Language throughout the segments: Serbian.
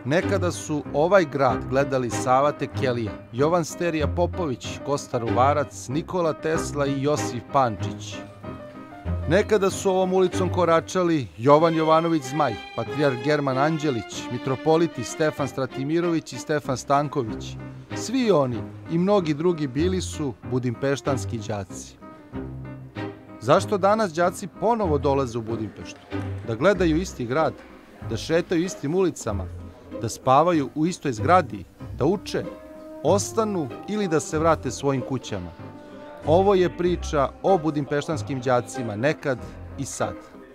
Nekada su ovaj grad gledali Sava Tekelija, Jovan Sterija Popović, Kosta Ruvarac, Nikola Tesla i Josif Pančić. Nekada su ovom ulicom koračali Jovan Jovanović Zmaj, patrijarh German Anđelić, mitropoliti Stefan Stratimirović i Stefan Stanković. Svi oni i mnogi drugi bili su budimpeštanski đaci. Zašto danas đaci ponovo dolaze u Budimpeštu? Da gledaju isti grad, da šetaju istim ulicama, da spavaju u istoj zgradi, da uče, ostanu ili da se vrate svojim kućama. Ovo je priča o budimpeštanskim đacima nekad i sad.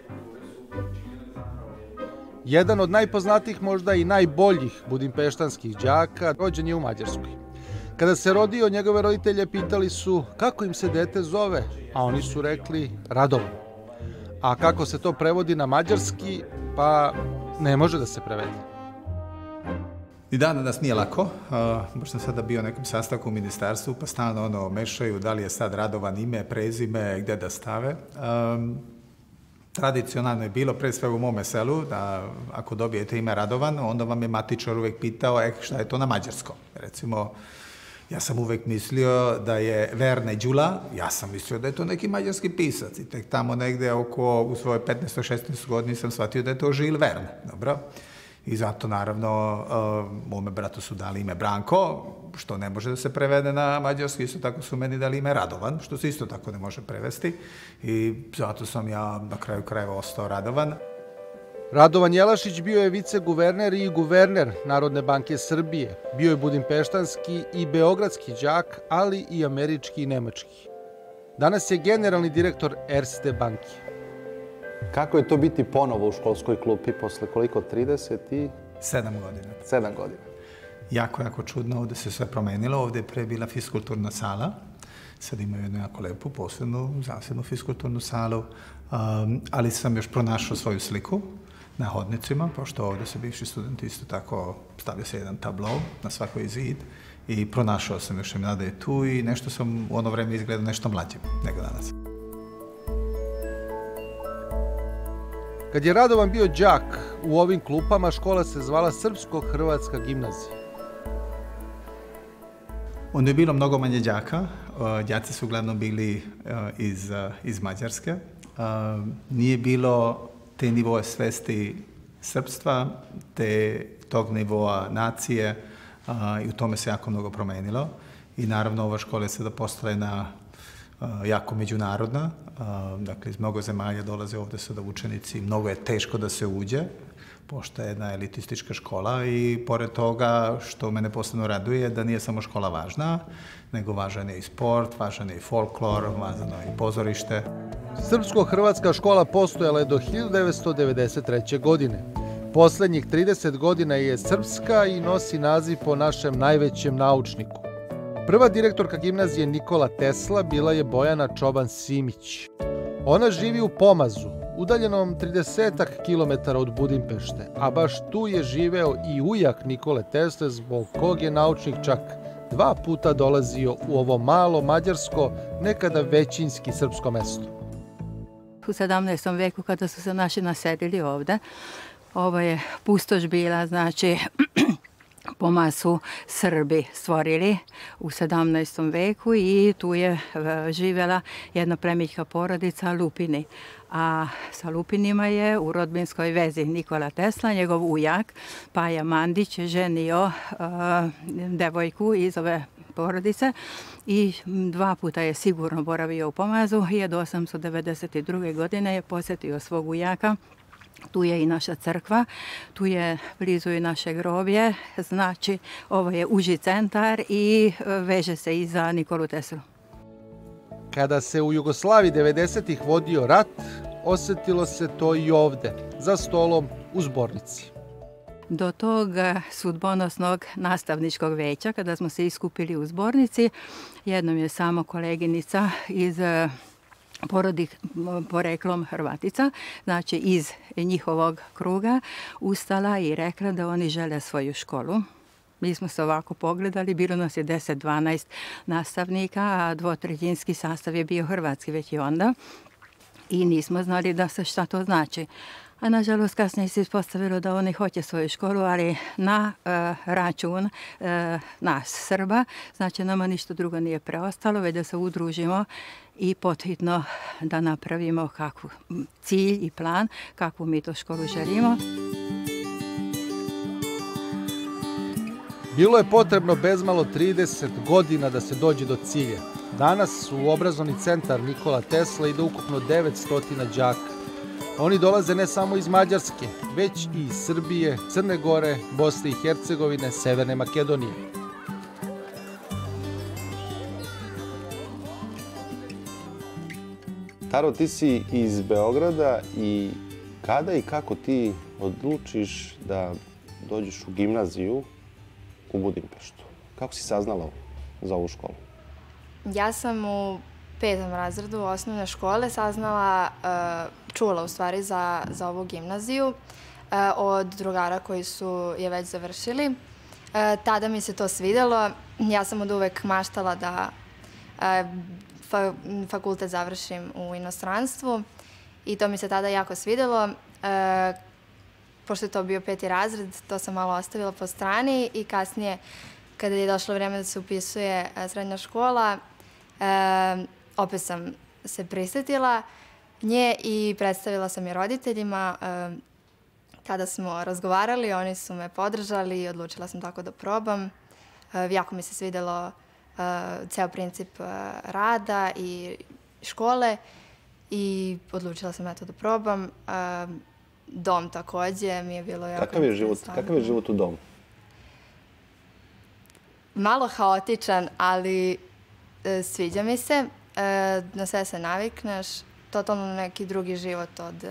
Jedan od najpoznatijih, možda i najboljih budimpeštanskih đaka rođen je u Mađarskoj. Kada se rodio, njegove roditelje pitali su kako im se dete zove, a oni su rekli Radovan. A kako se to prevodi na mađarski, pa ne može da se prevede. Ni dan danas nije lako, baš sam sada bio na nekom sastanku u ministarstvu, pa stalno mešaju da li je sad Radovan ime, prezime, gde da stave. Tradicionalno je bilo, pre svega u mome selu, da ako dobijete ime Radovan, onda vam je matičar uvek pitao šta je to na mađarskom. Recimo, ja sam uvek mislio da je Verne Đula, ja sam mislio da je to neki mađarski pisac i tek tamo negde u svojoj 15-16 godini sam shvatio da je to Žil Verne, dobro? I zato, naravno, mome bratu su dali ime Branko, što ne može da se prevede na mađarski, isto tako su meni dali ime Radovan, što se isto tako ne može prevesti i zato sam ja na kraju krajeva ostao Radovan. Radovan Jelašić bio je viceguverner i guverner Narodne banke Srbije. Bio je budimpeštanski i beogradski đak, ali i američki i nemački. Danas je generalni direktor Erste banke. Kako je to biti ponovo u školskoj klupi posle koliko? 37 godina. 7 godina. Jako čudno, ovde se sve promenilo. Ovde je pre bila fiskulturna sala. Sad imaju jednu jako lepu, posebnu, zasebnu fiskulturnu salu. Ali sam još pronašao svoju sliku na hodnicima, pošto ovde se bivši studenti isto tako stavio se jedan tablo na svakoj zid i pronašao sam još im da je tu i nešto sam u ono vreme izgledao nešto mlađim nego danas. Kad je Radovan bio đak, u ovim klupama škola se zvala Srpsko-hrvatska gimnazija. Onda je bilo mnogo manje đaka, đaci su uglavnom bili iz Mađarske. Nije bilo te nivoe svesti srpstva, te tog nivoa nacije i u tome se jako mnogo promenilo. I naravno ova škola je sada postala jedna jako međunarodna, dakle iz mnogo zemalja dolaze ovde sada učenici, mnogo je teško da se uđe, pošto je jedna elitistička škola i pored toga što mene posebno raduje da nije samo škola važna, nego važan je i sport, važan je i folklor, važno je i pozorište. Srpsko-hrvatska škola postojala je do 1993. godine. Poslednjih 30 godina je srpska i nosi naziv po našem najvećem naučniku. Prva direktorka gimnazije Nikola Tesla bila je Bojana Čoban-Simić. Ona živi u Pomazu, udaljenom 30 kilometara od Budimpešte, a baš tu je živeo i ujak Nikole Tesle, zbog kog je naučnik čak 2 puta dolazio u ovo malo mađarsko, nekada većinski srpsko mesto. U 17. veku kada su se naši naselili ovde, ovo je pustoš bila, znači Pomaz su Srbi stvorili u 17. veku i tu je živjela jedna plemićka porodica Lupini. A sa Lupinima je u rodbinskoj vezi Nikola Tesla, njegov ujak Paja Mandić je ženio devojku iz ove porodice i 2 puta je sigurno boravio u Pomazu. 1892. godine je posjetio svog ujaka. Tu je i naša crkva, tu je blizu i naše groblje, znači ovo je uži centar i veže se i za Nikolu Teslu. Kada se u Jugoslaviji 90-ih vodio rat, osetilo se to i ovde, za stolom u zbornici. Do tog sudbonosnog nastavničkog veća, kada smo se iskupili u zbornici, jednom je samo koleginica iz poreklom Hrvatica, znači iz njihovog kruga, ustala i rekla da oni žele svoju školu. Mi smo se ovako pogledali, bilo nas je 10-12 nastavnika, a 2/3 sastav je bio hrvatski već i onda i nismo znali šta to znači. a nažalost kasnije se ispostavilo da oni hoće svoju školu, ali na račun nas Srba. Znači nama ništa drugo nije preostalo, već da se udružimo i pothitno da napravimo kakvu cilj i plan, kakvu mi to školu želimo. Bilo je potrebno bezmalo 30 godina da se dođe do cilja. Danas u obrazovni centar Nikola Tesla ide ukupno 900 đaka. Oni dolaze ne samo iz Mađarske, već i iz Srbije, Crne Gore, Bosne i Hercegovine, Severne Makedonije. Taro, ti si iz Beograda i kada i kako ti odlučiš da dođeš u gimnaziju u Budimpeštu? Kako si saznala za ovu školu? Ja sam u 5. razredu osnovne škole saznala, čula u stvari za ovu gimnaziju od drugara koji su je već završili. Tada mi se to svidelo. Ja sam od uvek maštala da fakultet završim u inostranstvu i to mi se tada jako svidelo. Pošto je to bio 5. razred, to sam malo ostavila po strani i kasnije, kada je došlo vreme da se upisuje srednja škola, opet sam se prisetila nje i predstavila sam je roditeljima. Kada smo razgovarali, oni su me podržali i odlučila sam tako da probam. Jako mi se svidelo ceo princip rada i škole i odlučila sam eto da probam. Dom takođe mi je bilo jako interesantno. Kakav je život u domu? Malo haotičan, ali sviđa mi se. Na sve se navikneš. Totalno neki drugi život od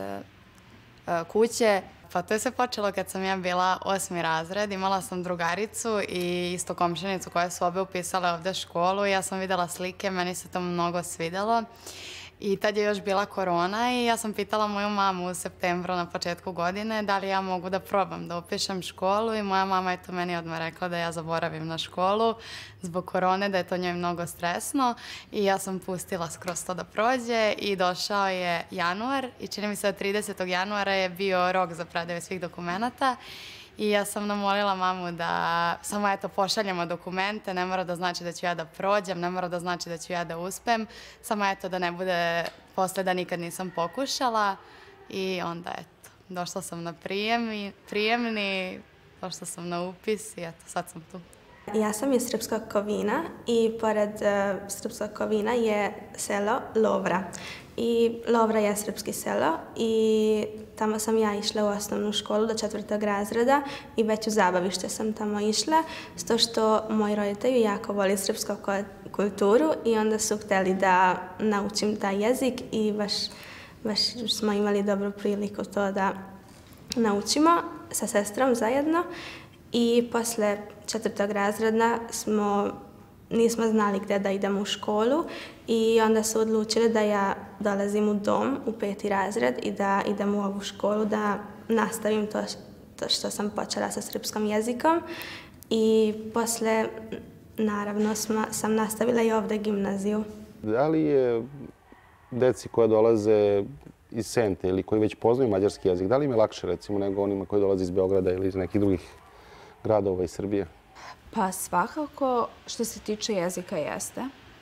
kuće. Pa to je sve počelo kad sam ja bila 8. razred. Imala sam drugaricu i isto komšinicu koje su obe upisale ovde školu. Ja sam videla slike, meni se to mnogo svidelo. I tad je još bila korona i ja sam pitala moju mamu u septembru na početku godine da li ja mogu da probam da upišem školu i moja mama je to meni odmah rekla da ja zaboravim na školu zbog korone, da je to njoj mnogo stresno i ja sam pustila skroz to da prođe i došao je januar i čini mi se da 30. januara je bio rok za predaju svih dokumenata. I ja sam namolila mamu da samo eto pošaljemo dokumente, ne mora da znači da ću ja da prođem, ne mora da znači da ću ja da uspem, samo eto da ne bude posle da nikad nisam pokušala i onda eto, došla sam na prijemni, došla sam na upis i eto sad sam tu. Ja sam iz Srpskog Kovina i pored Srpskog Kovina je selo Lovra. I Lovra je srpski selo i tamo sam ja išla u osnovnu školu do 4. razreda i već u zabavište sam tamo išla, sto što moji roditelji jako voli srpsku kulturu i onda su hteli da naučim taj jezik i baš smo imali dobru priliku to da naučimo sa sestrom zajedno. I posle 4. razreda nismo znali gde da idemo u školu i onda su odlučili da ja dolazim u dom u 5. razred i da idem u ovu školu da nastavim to što sam počela sa srpskom jezikom i posle naravno sam nastavila i ovde gimnaziju. Da li je deci koja dolaze iz Sente ili koji već poznaju mađarski jezik, da li im je lakše recimo nego onima koji dolaze iz Beograda ili iz nekih drugih gradova iz Srbije? Pa svakako što se tiče jezika jeste.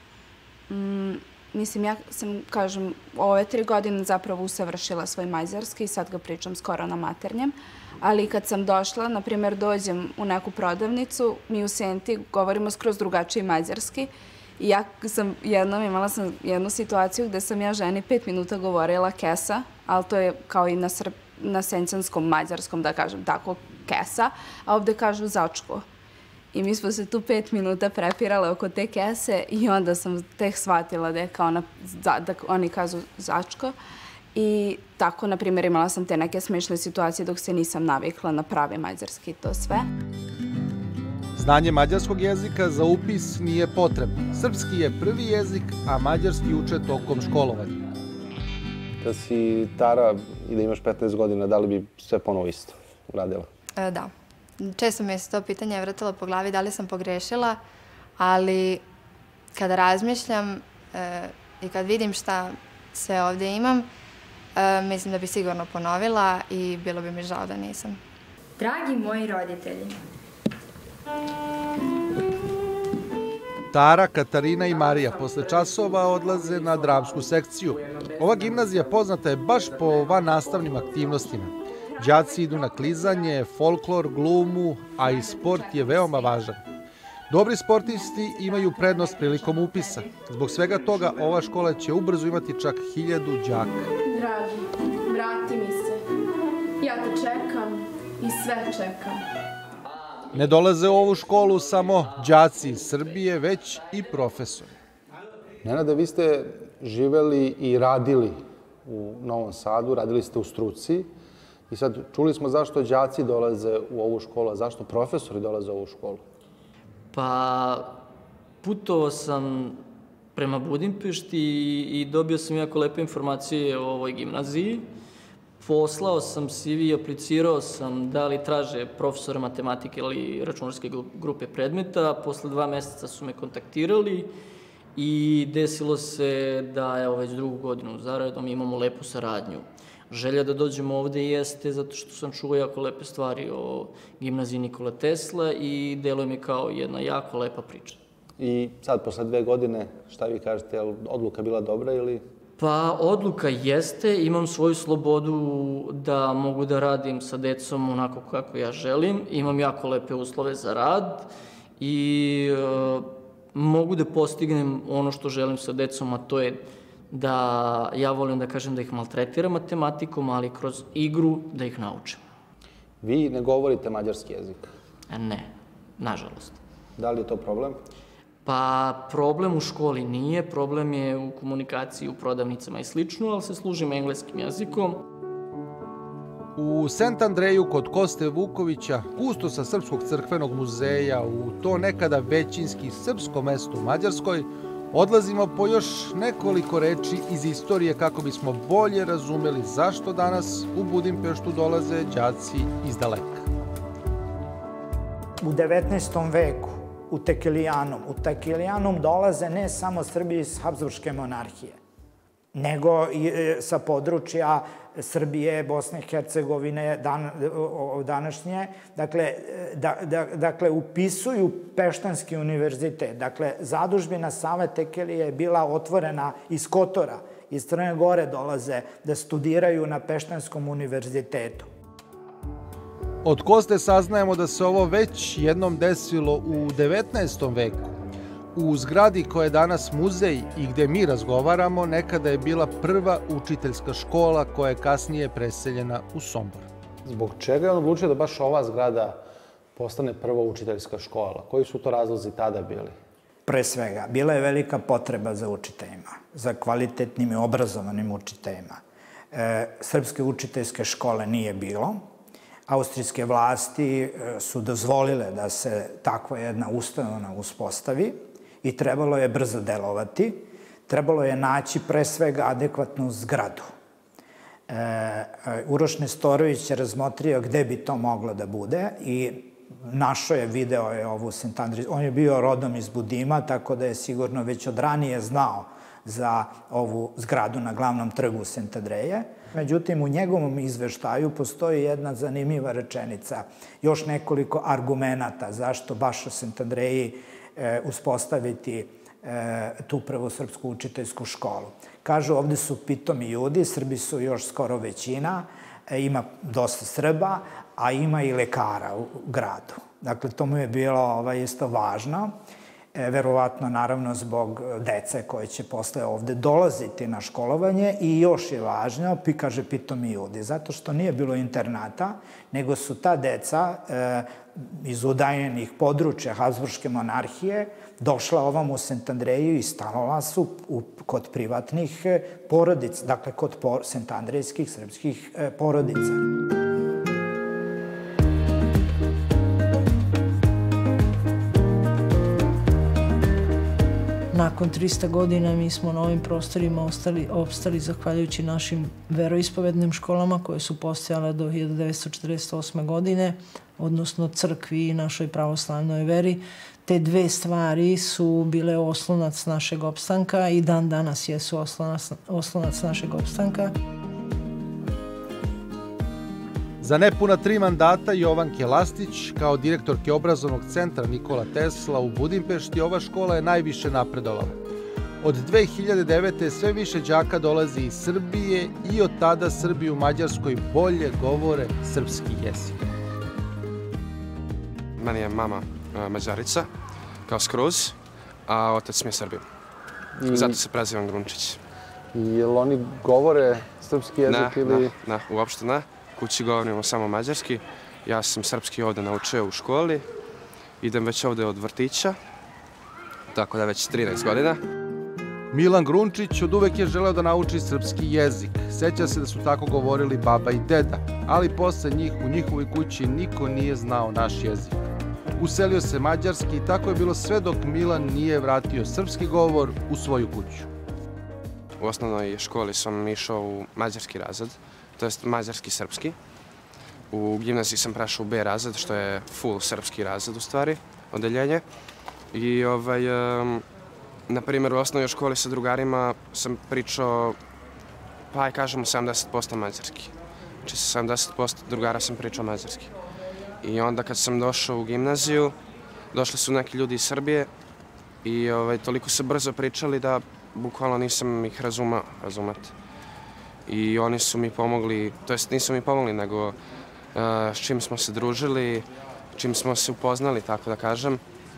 Mislim, ja sam, kažem, ove 3 godine zapravo usavršila svoj mađarski i sad ga pričam skoro na maternjem. Ali kad sam došla, na primjer, dođem u neku prodavnicu, mi u Senti govorimo skroz drugačiji mađarski. I ja sam imala sam jednu situaciju gde sam ja ženi 5 minuta govorila kesa, ali to je kao i na senčanskom mađarskom, da kažem tako, kesa, a ovde kažu začko. I mi smo se tu 5 minuta prepirale oko te kese i onda sam tek shvatila da je kao da oni kažu začko. I tako, na primjer, imala sam te neke smešne situacije dok se nisam navikla na pravi mađarski i to sve. Znanje mađarskog jezika za upis nije potrebno. Srpski je prvi jezik, a mađarski uče tokom školovanja. Da si Tara i da imaš 15 godina, da li bi sve ponovo isto uradila? Da. Često mi se to pitanje vrtilo po glavi da li sam pogrešila, ali kada razmišljam i kad vidim šta sve ovde imam, Mislim da bi sigurno ponovila i bilo bi mi žao da nisam. Dragi moji roditelji, Tara, Katarina i Marija posle časova odlaze na dramsku sekciju. Ova gimnazija poznata je baš po vannastavnim aktivnostima. Đaci idu na klizanje, folklor, glumu, a i sport je veoma važan. Dobri sportisti imaju prednost prilikom upisa. Zbog svega toga ova škola će ubrzo imati čak 1000 đaka. Dragi, vrati mi se. Ja te čekam i sve čekam. Ne dolaze u ovu školu samo đaci iz Srbije, već i profesori. Nenade, vi ste živeli i radili u Novom Sadu, radili ste u struci i sad čuli smo zašto đaci dolaze u ovu školu, a zašto profesori dolaze u ovu školu. Pa, putovao sam prema Budimpešti i dobio sam jako lepe informacije o ovoj gimnaziji. Poslao sam CV i aplicirao sam da li traže profesora matematike ili računarske grupe predmeta. Posle 2 meseca su me kontaktirali i desilo se da evo već 2. godinu zaredom imamo lepu saradnju. Želja da dođemo ovde jeste zato što sam čuo jako lepe stvari o gimnaziji Nikola Tesla i deluje mi kao jedna jako lepa priča. I sad, posle 2 godine, šta vi kažete, je li odluka bila dobra ili... Pa, odluka jeste, imam svoju slobodu da mogu da radim sa decom onako kako ja želim, imam jako lepe uslove za rad i mogu da postignem ono što želim sa decom, a to je da ja volim da kažem da ih maltretiram matematikom, ali kroz igru da ih naučim. Vi ne govorite mađarski jezik? Ne, nažalost. Da li je to problem? Pa, problem u školi nije, problem je u komunikaciji, u prodavnicama i slično, ali se služim engleskim jezikom. U Sent Andreju kod Koste Vukovića, kustosa Srpskog crkvenog muzeja, u to nekada većinski srpsko mesto u Mađarskoj, odlazimo po još nekoliko reči iz istorije kako bismo bolje razumeli zašto danas u Budimpeštu dolaze đaci iz daleka. U 19. veku u Tekelijanum dolaze ne samo Srbi iz Habsburške monarhije, nego i sa područja Srbije, Bosne i Hercegovine, današnje. Dakle, upisuju Peštanski univerzitet. Dakle, zadužbina Save Tekelije je bila otvorena iz Kotora, iz Crne Gore dolaze da studiraju na Peštanskom univerzitetu. Od Koste saznajemo da se ovo već jednom desilo u 19. veku. U zgradi koja je danas muzej i gde mi razgovaramo, nekada je bila prva učiteljska škola koja je kasnije preseljena u Sombor. Zbog čega je on odlučio da baš ova zgrada postane prva učiteljska škola? Koji su to razlozi tada bili? Pre svega, bila je velika potreba za učiteljima, za kvalitetnim i obrazovanim učiteljima. Srpske učiteljske škole nije bilo. Austrijske vlasti su dozvolile da se takva jedna ustanova uspostavi i trebalo je brzo delovati. Trebalo je naći pre svega adekvatnu zgradu. Uroš Nestorović je razmotrio gde bi to moglo da bude i našao je, video je ovu Sent Andrej. On je bio rodom iz Budima, tako da je sigurno već od ranije znao za ovu zgradu na glavnom trgu Sent Andreje. Međutim, u njegovom izveštaju postoji jedna zanimljiva rečenica, još nekoliko argumenata zašto baš u Sent Andreji uspostaviti tu prvu srpsku učiteljsku školu. Kažu, ovde su pitomi ljudi, Srbi su još skoro većina, ima dosta Srba, a ima i lekara u gradu. Dakle, to mu je bilo isto važno. Verovatno, naravno, zbog dece koje će posle ovde dolaziti na školovanje i još je važno, kaže pitomi ljudi, zato što nije bilo internata, nego su ta deca iz udaljenih područja Habsburške monarhije došla ovom u Sent Andreju i stanovala su kod privatnih porodica, dakle kod Sent Andrejskih srpskih porodica. Nakon 300 godina mi smo na ovim prostorima opstali zahvaljujući našim veroispovednim školama koje su postojale do 1948. godine, odnosno crkvi i našoj pravoslavnoj veri. Te dve stvari su bile oslonac našeg opstanka i dan danas jesu oslonac našeg opstanka. Za nepuna 3 mandata Jovanke Lastić kao direktorke obrazovnog centra Nikola Tesla u Budimpešti ova škola je najviše napredovala. Od 2009. sve više đaka dolazi iz Srbije i od tada Srbi u Mađarskoj bolje govore srpski jezik. Meni je mama Mađarica, kao skroz, a otac mi je Srbin. Zato se prezivam Grunčić. Jel oni govore srpski jezik ili... Ne, uopšte ne. Kući govorimo samo mađarski. Ja sam srpski ovde naučio u školi. Idem već ovde od vrtića, tako da već 13 godina. Milan Grunčić od uvek je želeo da nauči srpski jezik. Seća se da su tako govorili baba i deda, ali posle njih u njihovoj kući niko nije znao naš jezik. Uselio se mađarski i tako je bilo sve dok Milan nije vratio srpski govor u svoju kuću. U osnovnoj školi sam išao u mađarski razred, to jest mađarski-srpski. U gimnaziji sam prešao u B razred, što je full srpski razred u stvari, odeljenje. I na primjer u osnovnoj školi sa drugarima sam pričao, pa aj kažemo 70% mađarski. Znači sa 70% drugara sam pričao mađarski. I onda kad sam došao u gimnaziju, došli su neki ljudi iz Srbije i toliko su brzo pričali da bukvalno nisam ih razumeo, razumete. I oni su mi pomogli, to jest nisu mi pomogli, nego s čim smo se družili, čim smo se upoznali, tako da kažem.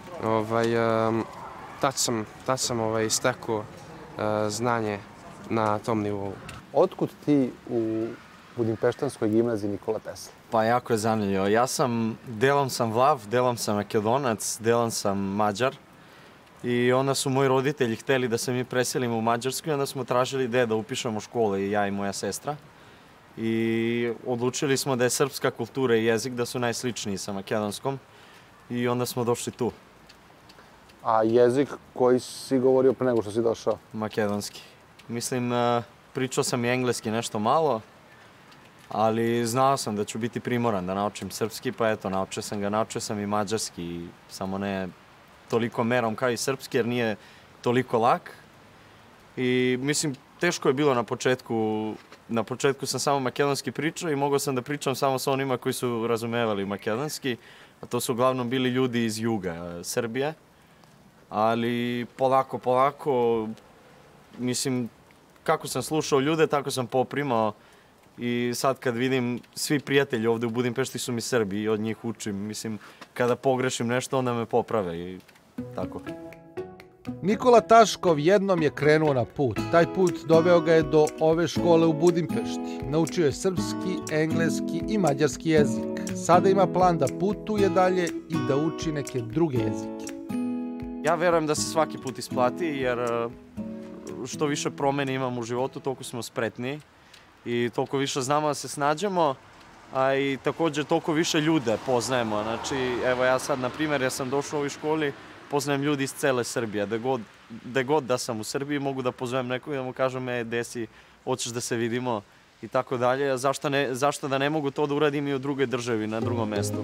Tad sam stekao znanje na tom nivou. Otkud ti u Budimpeštanskoj gimnaziji Nikola Tesla? Pa jako je zanimljivo. Ja sam, delom sam Vlav, delom sam Makedonac, delom sam Mađar. I onda su moji roditelji hteli da se mi preselimo u Mađarsku i onda smo tražili gde da upišemo škole, i ja i moja sestra. I odlučili smo da je srpska kultura i jezik da su najsličniji sa makedonskom i onda smo došli tu. A jezik koji si govorio pre nego što si došao? Makedonski. Mislim, pričao sam i engleski nešto malo, ali znao sam da ću biti primoran da naučim srpski, pa eto, naučio sam ga. Naučio sam i mađarski, samo ne toliko merom kao i srpski, jer nije toliko lak. I mislim, teško je bilo na početku. Na početku sam samo makedonski pričao i mogao sam da pričam samo sa onima koji su razumevali makedonski, a to su uglavnom bili ljudi iz juga Srbije. Ali polako, mislim, kako sam slušao ljude, tako sam poprimao. I sad kad vidim, svi prijatelji ovde u Budimpešti su mi Srbi i od njih učim. Mislim, kada pogrešim nešto, onda me poprave i tako. Nikola Taškov jednom je krenuo na put. Taj put doveo ga je do ove škole u Budimpešti. Naučio je srpski, engleski i mađarski jezik. Sada ima plan da putuje dalje i da uči neke druge jezike. Ja verujem da se svaki put isplati, jer što više promene imamo u životu, toliko smo spretniji i toliko više znamo da se snađemo, a i također toliko više ljude poznajemo. Znači, evo ja sad, na primjer, ja sam došao u ovoj školi, poznajem ljudi iz cele Srbije. Gde god da sam u Srbiji, mogu da pozovem nekog i da mu kažem, gde si, hoćeš da se vidimo i tako dalje. Zašto da ne mogu to da uradim i u drugoj državi, na drugom mestu?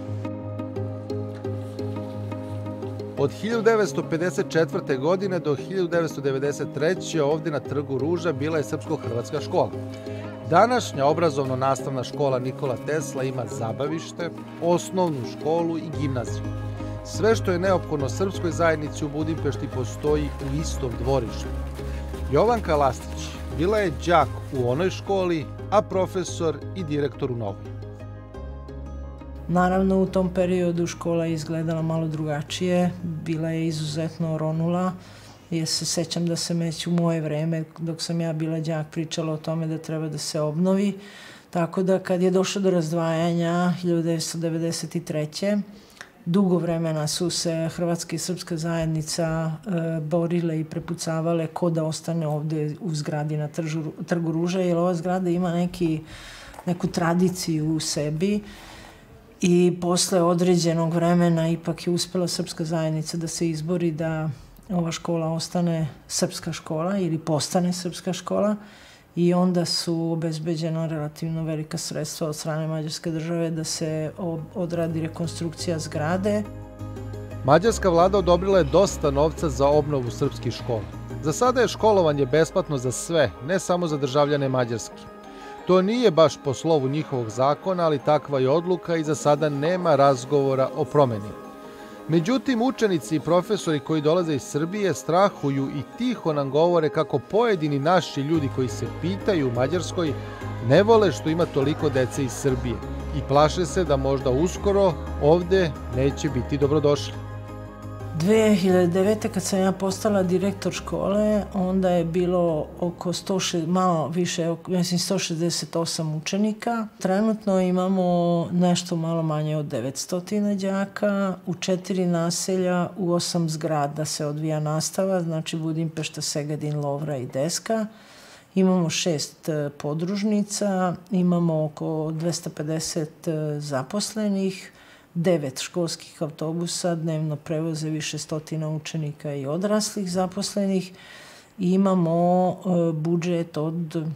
Od 1954. godine do 1993. ovdje na Trgu Ruža bila je srpsko-hrvatska škola. Današnja obrazovno-nastavna škola Nikola Tesla ima zabavište, osnovnu školu i gimnaziju. Sve što je neophodno srpskoj zajednici u Budimpešti postoji u istom dvorištu. Jovanka Lastić bila je đak u onoj školi, a profesor i direktor u novoj. Naravno, u tom periodu škola je izgledala malo drugačije, bila je izuzetno oronula. Ja se sećam da sam već u moje vreme, dok sam ja bila đak, pričala o tome da treba da se obnovi. Tako da kad je došlo do razdvajanja 1993. dugo vremena su se hrvatska i srpska zajednica borile i prepucavale ko da ostane ovde u zgradi na Trgu Ruža, jer ova zgrada ima neku tradiciju u sebi. I posle određenog vremena ipak je uspela srpska zajednica da se izbori da ova škola ostane srpska škola ili postane srpska škola i onda su obezbeđena relativno velika sredstva od strane mađarske države da se odradi rekonstrukcija zgrade. Mađarska vlada odobrila je dosta novca za obnovu srpskih škola. Za sada je školovanje besplatno za sve, ne samo za državljane Mađarske. To nije baš po slovu njihovog zakona, ali takva je odluka i za sada nema razgovora o promeni. Međutim, učenici i profesori koji dolaze iz Srbije strahuju i tiho nam govore kako pojedini naši ljudi koji se pitaju u Mađarskoj ne vole što ima toliko dece iz Srbije i plaše se da možda uskoro ovde neće biti dobrodošli. 2009. kad sam ja postala direktor škole, onda je bilo oko 168 učenika. Trenutno imamo nešto malo manje od 900 đaka. U 4 naselja, u 8 zgrada se odvija nastava, znači Budimpešta, Segedin, Lovra i Deska. Imamo 6 podružnica, imamo oko 250 zaposlenih, 9 školskih autobusa, dnevno prevoze više stotina učenika i odraslih zaposlenih i imamo budžet od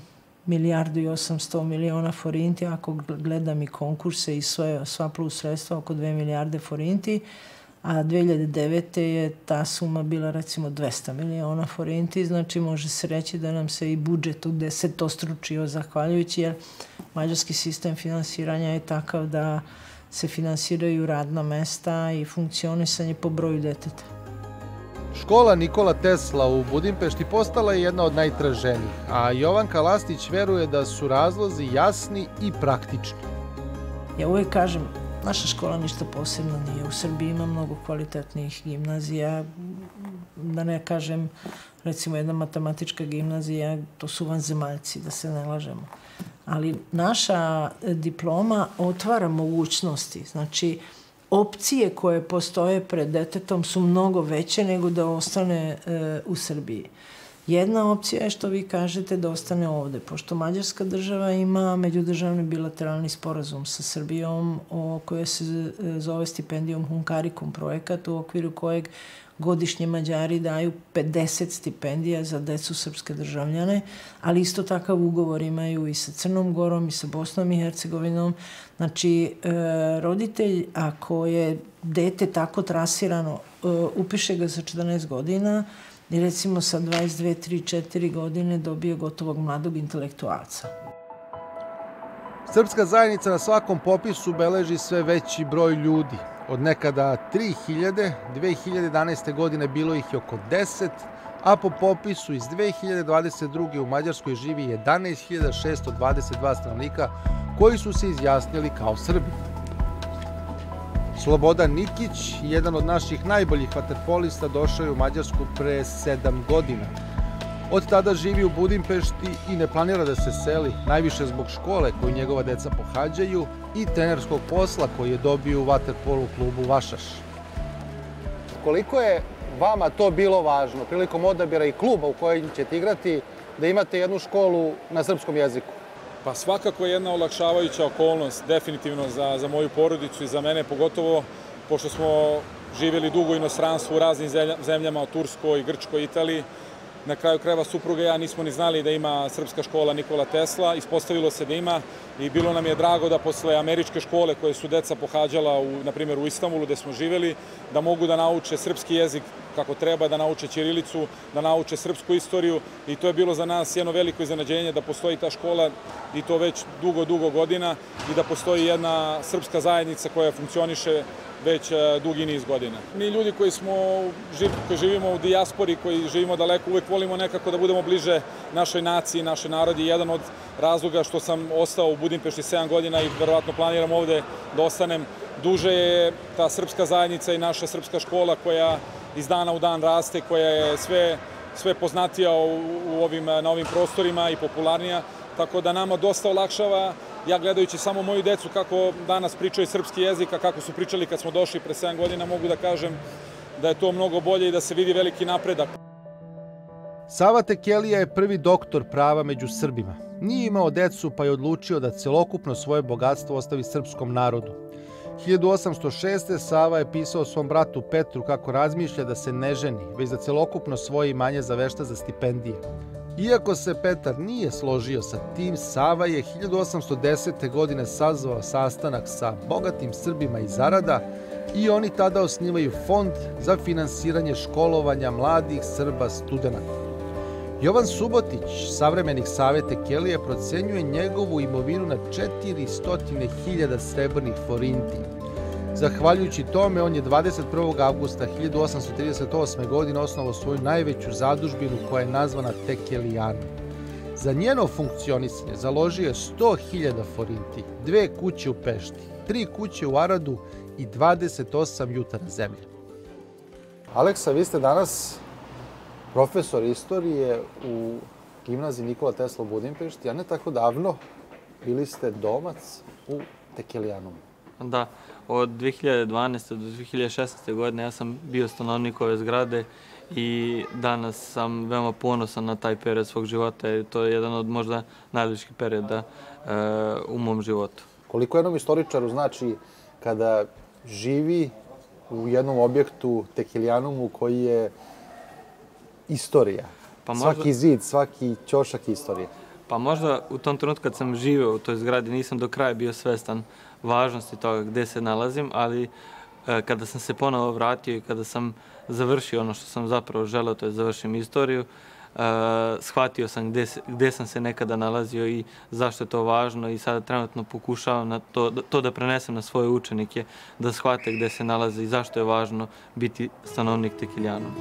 1.800.000.000 forinti, ako gledam i konkurse i sva plus sredstva, oko 2 milijarde forinti, a 2009. je ta suma bila recimo 200 miliona forinti, znači može se reći da nam se i budžet u 10-stručio zahvaljujući, jer mađarski sistem finansiranja je takav da se finansiraju radna mesta i funkcionisanje po broju deteta. Škola Nikola Tesla u Budimpešti postala je jedna od najtraženijih, a Jovanka Lastić veruje da su razlozi jasni i praktični. Ja uvijek kažem, naša škola ništa posebno nije. U Srbiji ima mnogo kvalitetnih gimnazija, da ne kažem, recimo jedna matematička gimnazija, to su vanzemaljci, da se ne lažemo. Ali naša diploma otvara mogućnosti, znači opcije koje postoje pred detetom su mnogo veće nego da ostane u Srbiji. Jedna opcija je što vi kažete da ostane ovde, pošto Mađarska država ima međudržavni bilateralni sporazum sa Srbijom koje se zove stipendijom Hunkarikum projekat, u okviru kojeg godišnje Mađari daju 50 stipendija za decu srpske državljane, ali isto takav ugovor imaju i sa Crnom Gorom i sa Bosnom i Hercegovinom. Znači, roditelj, ako je dete tako trasirano, upiše ga za 14 godina i recimo sa 22, 3, 4 godine dobije gotovog mladog intelektualca. Srpska zajednica na svakom popisu beleži sve veći broj ljudi. Od nekada 3000, 2011. godine bilo ih je oko 10, a po popisu iz 2022. u Mađarskoj živi 11.622 stanovnika koji su se izjasnili kao Srbi. Slobodan Nikić, jedan od naših najboljih vaterpolista, došao je u Mađarsku pre 7 godina. Od tada živi u Budimpešti i ne planira da se seli, najviše zbog škole koju njegova deca pohađaju i trenerskog posla koji je dobio u vaterpolu klubu Vašaš. Koliko je vama to bilo važno prilikom odabira i kluba u kojem ćete igrati, da imate jednu školu na srpskom jeziku? Pa svakako je jedna olakšavajuća okolnost, definitivno za moju porodicu i za mene, pogotovo pošto smo živjeli dugo u inostranstvu u raznim zemljama, u Turskoj, Grčkoj, Italiji. Na kraju krajeva supruga i ja nismo ni znali da ima srpska škola Nikola Tesla, ispostavilo se da ima i bilo nam je drago da posle američke škole koje su deca pohađala, na primjer u Istanbulu gde smo živjeli, da mogu da nauče srpski jezik kako treba, da nauče ćirilicu, da nauče srpsku istoriju i to je bilo za nas jedno veliko iznenađenje da postoji ta škola i to već dugo godina i da postoji jedna srpska zajednica koja funkcioniše već dugi niz godina. Mi ljudi koji živimo u dijaspori, koji živimo daleko, uvek volimo nekako da budemo bliže našoj naciji, našoj narodi. Jedan od razloga što sam ostao u Budimpešti 7 godina i verovatno planiram ovde da ostanem duže je ta srpska zajednica i naša srpska škola koja iz dana u dan raste, koja je sve poznatija na ovim prostorima i popularnija, tako da nama dosta olakšava. Ja gledajući samo moju decu kako danas pričaju srpski jezik, a kako su pričali kad smo došli pre 7 godina, mogu da kažem da je to mnogo bolje i da se vidi veliki napredak. Sava Tekelija je prvi doktor prava među Srbima. Nije imao decu pa je odlučio da celokupno svoje bogatstvo ostavi srpskom narodu. 1806. Sava je pisao svom bratu Petru kako razmišlja da se ne ženi, već da celokupno svoje imanje zavešta za stipendije. Iako se Petar nije složio sa tim, Sava je 1810. godine sazvao sastanak sa bogatim Srbima iz Zarada i oni tada osnivaju fond za finansiranje školovanja mladih Srba studenata. Jovan Subotić, savremenik Savete Kelije, procenjuje njegovu imovinu na 400.000 srebrnih forinti. Zahvaljujući tome, on je 21. avgusta 1838. godine osnovao svoju najveću zadužbinu koja je nazvana Tekelijanum. Za njeno funkcionisanje založio je 100.000 forinti, 2 kuće u Pešti, 3 kuće u Aradu i 28 jutara zemlje. Aleksa, vi ste danas profesor istorije u gimnaziji Nikola Tesla u Budimpešti, a ne tako davno bili ste domac u Tekelijanumu. Da, od 2012. do 2016. godine ja sam bio stanovnik ove zgrade i danas sam veoma ponosan na taj period svog života i to je jedan od možda najljepših perioda u mom životu. Koliko jednom istoričaru znači kada živi u jednom objektu Tekelijanumu koji je istorija? Svaki zid, svaki ćošak istorije. Pa možda u tom trenutku kad sam živeo u toj zgradi nisam do kraja bio svestan važnosti toga gde se nalazim, ali kada sam se ponovo vratio i kada sam završio ono što sam zapravo želeo, to je završim istoriju, shvatio sam gde sam se nekada nalazio i zašto je to važno i sada trenutno pokušavam to da prenesem na svoje učenike, da shvate gde se nalaze i zašto je važno biti stanovnik Tekelijanuma.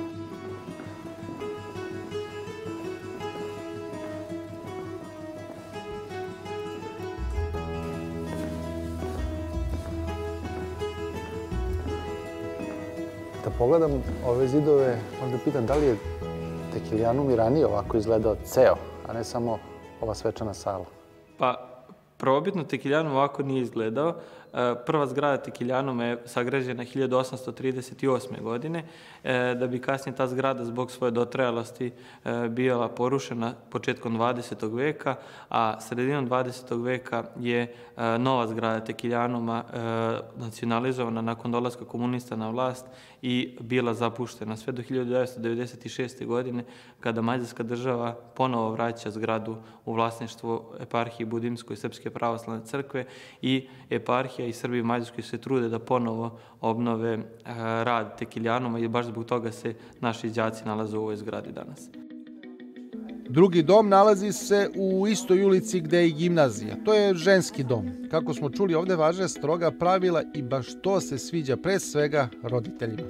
Da pogledam ove zidove, možda pitam da li je Tekelijanum i ranije ovako izgledao ceo, a ne samo ova svečana sala? Pa, prvobitno Tekelijanum ovako nije izgledao. Prva zgrada Tekelijanuma je sagrađena 1838. godine, da bi kasnije ta zgrada zbog svoje dotrajalosti bila porušena početkom 20. veka, a sredinom 20. veka je nova zgrada Tekelijanuma nacionalizovana nakon dolaska komunista na vlast i bila zapuštena sve do 1996. godine kada Mađarska država ponovo vraća zgradu u vlasništvo eparhije Budimskoj Srpske pravoslavne crkve i eparhija i Srbi u Mađarskoj se trude da ponovo obnove rad Tekelijanuma i baš zbog toga se naši đaci nalaze u ovoj zgradi danas. Drugi dom nalazi se u istoj ulici gde je i gimnazija. To je ženski dom. Kako smo čuli, ovde važe stroga pravila i baš to se sviđa pre svega roditeljima.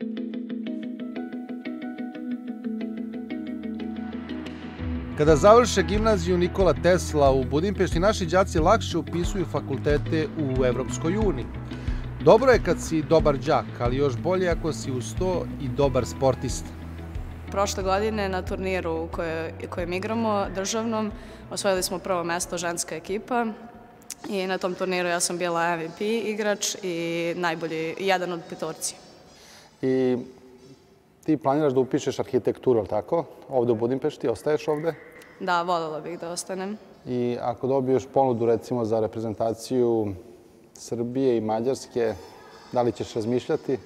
Kada završe gimnaziju Nikola Tesla u Budimpešti, naši đaci lakše upisuju fakultete u Evropskoj uniji. Dobro je kad si dobar đak, ali još bolje ako si uz to i dobar sportista. Prošle godine na turniru u kojem igramo, državnom, osvojili smo prvo mesto ženska ekipa i na tom turniru ja sam bila MVP igrač i najbolji, jedan od petorci. I ti planiraš da upišeš arhitekturu, ali tako? Ovde u Budimpešti, ostaješ ovde? Da, voljela bih da ostanem. I ako dobiješ ponudu, recimo, za reprezentaciju Srbije i Mađarske, da li ćeš razmišljati?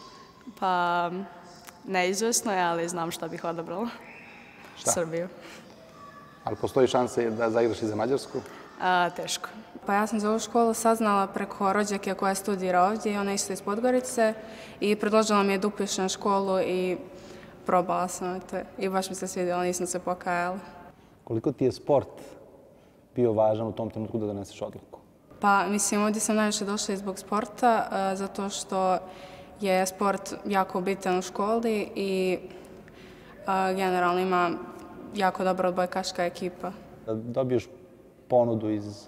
Pa, neizvesno je, ali znam šta bih odabrala. Šta? Srbiju. Ali postoji šanse da zaigraš i za Mađarsku? Teško. Pa ja sam za ovu školu saznala preko rođake koja studira ovdje i ona isto iz Podgorice i predložila mi je da upišem školu i probala sam to i baš mi se svidjelo, nisam se pokajala. Koliko ti je sport bio važan u tom trenutku da doneseš odluku? Pa mislim, ovdje sam najviše došla i zbog sporta, zato što je sport jako bitan u školi i generalno ima jako dobra odbojkaška ekipa. Da dobiješ ponudu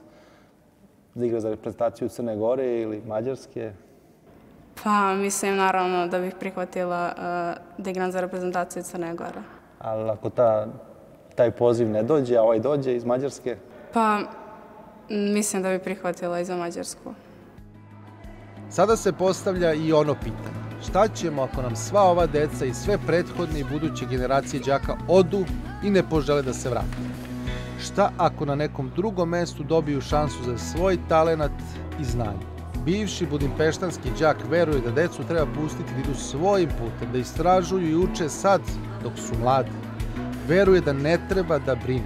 da igra za reprezentaciju Crne Gore ili Mađarske? Pa mislim naravno da bih prihvatila da igram za reprezentaciju Crne Gore. Ali ako taj poziv ne dođe, a ovaj dođe iz Mađarske? Pa mislim da bih prihvatila i za Mađarsku. Sada se postavlja i ono pitanje. Šta ćemo ako nam sva ova deca i sve prethodne i buduće generacije đaka odu i ne požele da se vrate? Šta ako na nekom drugom mestu dobiju šansu za svoj talenat i znanje? Bivši budimpeštanski đak veruje da decu treba pustiti da idu svojim putem, da istražuju i uče sad dok su mladi. Veruje da ne treba da brinu.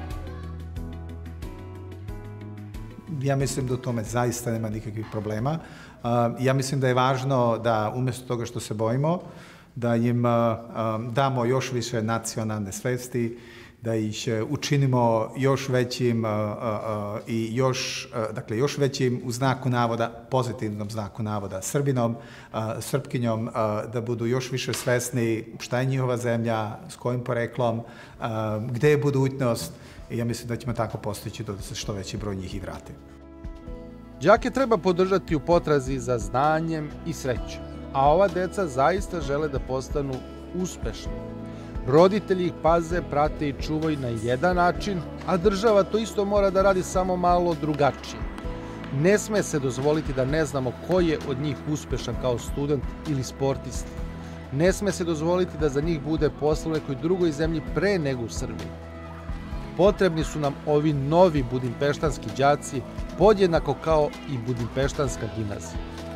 Ja mislim da u tome zaista nema nikakvih problema. Ja mislim da je važno da umjesto toga što se bojimo, da im damo još više nacionalne svesti, da ih učinimo još većim i još većim u znaku navoda, pozitivnom znaku navoda, Srbinom, Srpkinjom, da budu još više svesni šta je njihova zemlja, s kojim poreklom, gde je budućnost i ja mislim da ćemo tako postići da se što veći broj njih i vrati. Đake treba podržati u potrazi za znanjem i srećom, a ova deca zaista žele da postanu uspešni. Roditelji ih paze, prate i čuvaju na jedan način, a država to isto mora da radi samo malo drugačije. Ne sme se dozvoliti da ne znamo ko je od njih uspešan kao student ili sportista. Ne sme se dozvoliti da za njih bude posla u nekoj drugoj zemlji pre nego u Srbiji. Potrebni su nam ovi novi budimpeštanski đaci, podjednako kao i budimpeštanska gimnazija.